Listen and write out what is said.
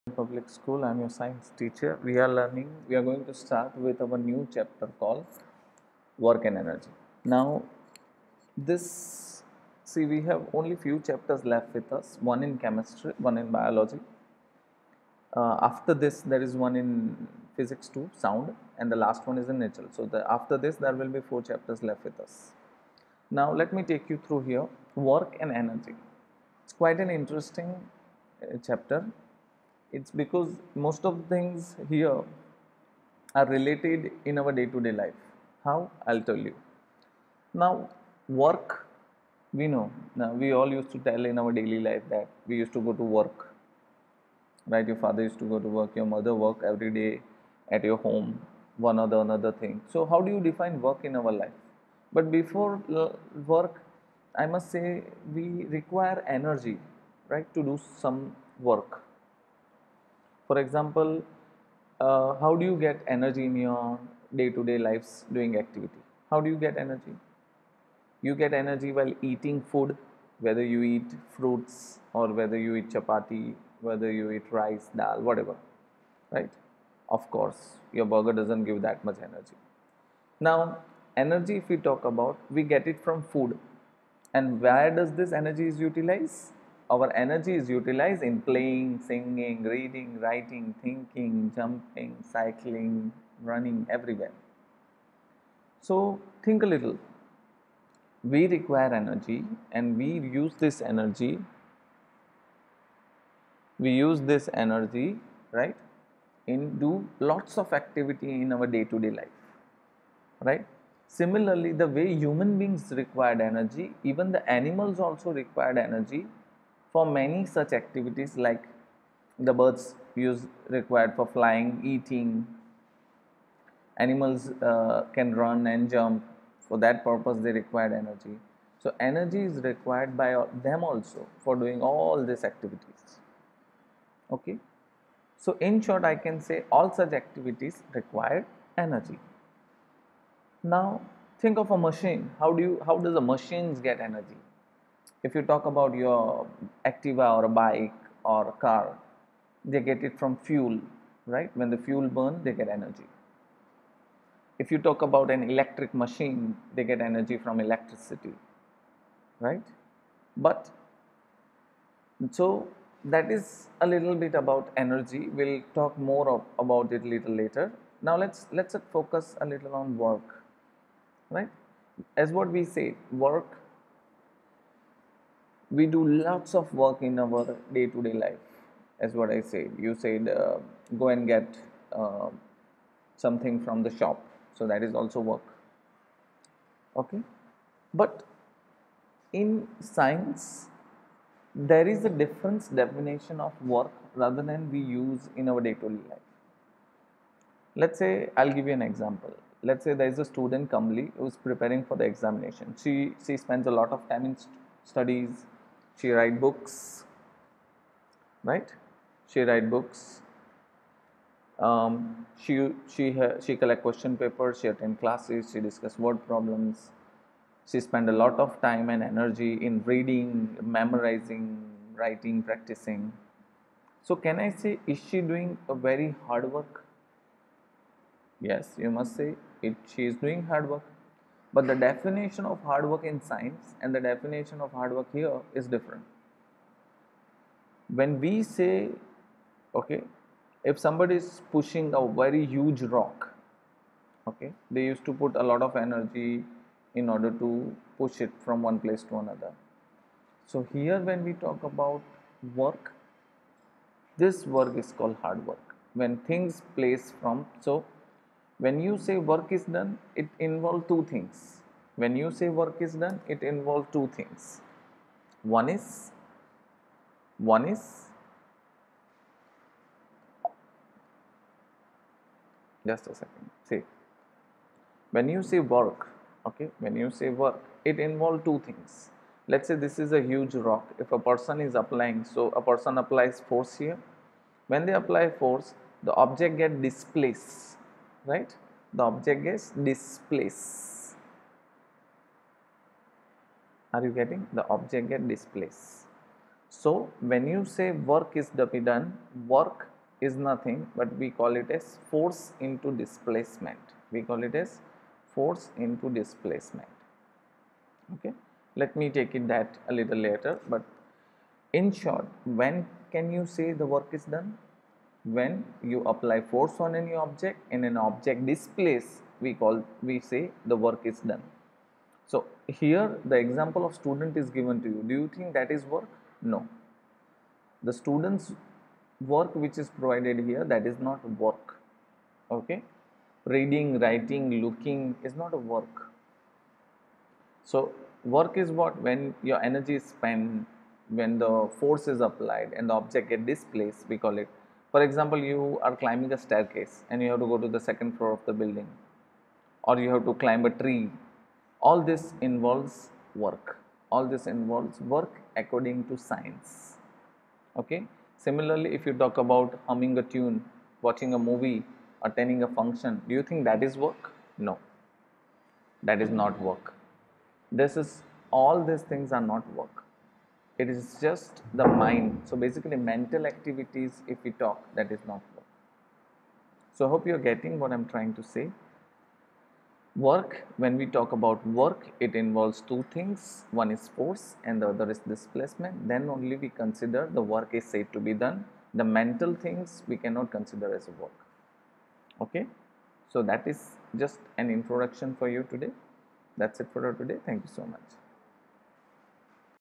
Public School. I'm your science teacher. We are going to start with our new chapter called Work and Energy. Now, this, see, we have only few chapters left with us, one in chemistry, one in biology. After this, there is one in physics too, sound, and the last one is in natural. So, after this, there will be 4 chapters left with us. Now, let me take you through here work and energy. It's quite an interesting chapter. It's because most of the things here are related in our day to day life. How? I'll tell you. Now, work, we know. Now, we all used to tell in our daily life that we used to go to work, right? Your father used to go to work, your mother work every day at your home, one or the another thing. So, how do you define work in our life? But before work, I must say we require energy, right, to do some work. For example, how do you get energy in your day to day lives doing activity? How do you get energy? You get energy while eating food, whether you eat fruits or whether you eat chapati, whether you eat rice, dal, whatever, right? Of course, your burger doesn't give that much energy. Now, energy, if we talk about, we get it from food. And where does this energy is utilized? Our energy is utilized in playing, singing, reading, writing, thinking, jumping, cycling, running, everywhere. So think a little. We require energy and we use this energy, right, in do lots of activity in our day to day life, right? Similarly, the way human beings required energy, even the animals also required energy for many such activities, like the birds use required for flying, eating. Animals can run and jump. For that purpose, they required energy. So energy is required by them also for doing all these activities. Okay. So in short, I can say all such activities required energy. Now think of a machine. How does a machines get energy? If you talk about your Activa or a bike or a car, they get it from fuel, right? When the fuel burn, they get energy. If you talk about an electric machine, they get energy from electricity, right? But so that is a little bit about energy. We'll talk more about it little later. Now let's focus a little on work, right? As what we say, work, we do lots of work in our day to day life. As what I said, you said go and get uh, something from the shop, so that is also work. Okay, but in science there is a different definition of work rather than we use in our day to day life. Let's say, I'll give you an example. Let's say there is a student Kamli who is preparing for the examination. She spends a lot of time in studies. She write books, right? She write books. She collect question papers. She attend classes. She discuss word problems. She spend a lot of time and energy in reading, memorizing, writing, practicing. So can I say, is she doing a very hard work? Yes, you must say it. She is doing hard work. But the definition of hard work in science and the definition of hard work here is different. When we say, okay, if somebody is pushing a very huge rock, okay, they used to put a lot of energy in order to push it from one place to another. So here when we talk about work, this work is called hard work. When things place from, so when you say work is done, it involves two things. When you say work is done, it involves two things. One is one is just a second. See, when you say work, okay, when you say work, it involves two things. Let's say this is a huge rock. If a person is applying, so a person applies force here. When they apply force, the object get displaced, right? The object gets displaced. Are you getting? The object get displaced. So when you say work is to be done, work is nothing but we call it as force into displacement. We call it as force into displacement. Okay, let me take it that a little later, but in short, when can you say the work is done? When you apply force on any object and an object displace, we say the work is done. So here the example of student is given to you. Do you think that is work? No. The student's work which is provided here, that is not work. Okay, reading, writing, looking is not a work. So work is what? When your energy is spent, when the force is applied and the object get displaced, we call it. For example, you are climbing a staircase and you have to go to the second floor of the building, or you have to climb a tree. All this involves work. All this involves work according to science. Okay. Similarly, if you talk about humming a tune, watching a movie, attending a function, do you think that is work? No, that is not work. This is, all these things are not work. It is just the mind. So basically, mental activities, if we talk, that is not work. So I hope you are getting what I am trying to say. Work, when we talk about work, it involves two things. One is force and the other is displacement. Then only we consider the work is said to be done. The mental things we cannot consider as a work. Okay. So that is just an introduction for you today. That's it for today. Thank you so much.